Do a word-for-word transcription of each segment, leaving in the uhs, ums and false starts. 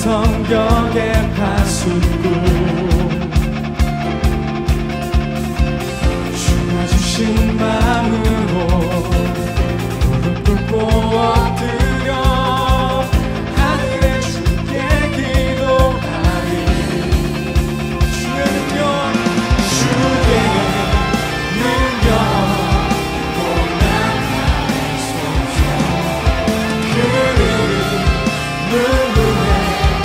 성벽에 파수꾼 주가 주신 마음으로 무릎 꿇고 엎드려 하늘의 주께 기도하리. 주의 능력 주의 능력 곧 나타내소서. 그를 눈물에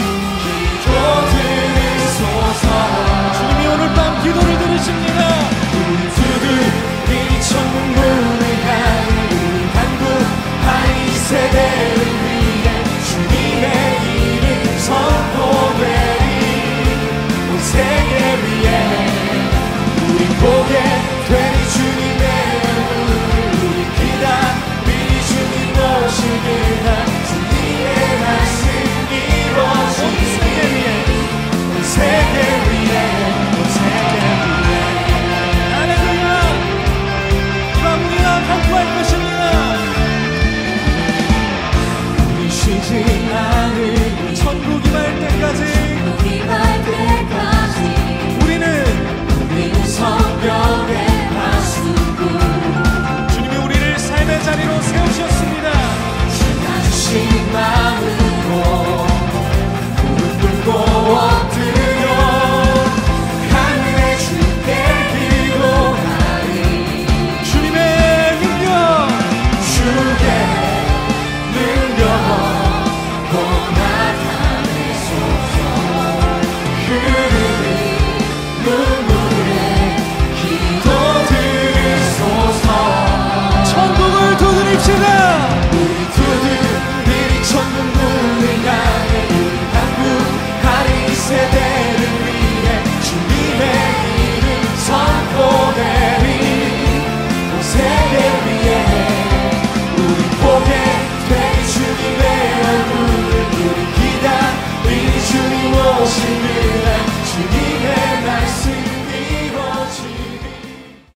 주님이 오늘 밤 기도를 들으십니다. 우리 두들이 천국 문을 향해 우리 간구하리. 이 세대를 위해 주님의 이름 선포되리. 온 세계 위에 우리 보게 되리 주님의 얼굴을. 우리 기다리리 주님 오시길. 주님의 말씀 이루어지리. 세계 위에 온 세계 위에 할렐루야. 이밤 우리가 간구할 것입니다. 우리 쉬지 않을 천국 임할 때까지 우리는 우리는 성벽의 파수꾼. 주님이 우리를 삶의 자리로 세우셨습니다. 주가 주신 마음으로 무릎 꿇고 엎드려 하늘의 주께 기도하리. 주님의 능력 주의 능력 곧 나타내소서. 그를 눈물에 기도 드리소서. 천국을 두드립시다. 우리 두드리리 천국 문을 향해 이 세대를 위해 주님의 이름 선포되리. 온 세계 위에 우리 보게 되리 주님의 얼굴을. 우리 기다리리 주님 오시길.